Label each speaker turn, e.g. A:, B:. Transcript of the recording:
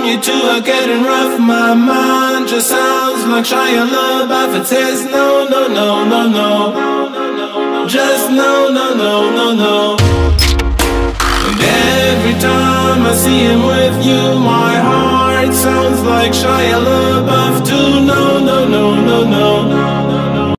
A: you two are getting rough. My mind just sounds like Shia LaBeouf. It says no, no, no, no, no. Just no, no, no, no, no. And every time I see him with you, my heart sounds like Shia LaBeouf too. No, no, no, no, no.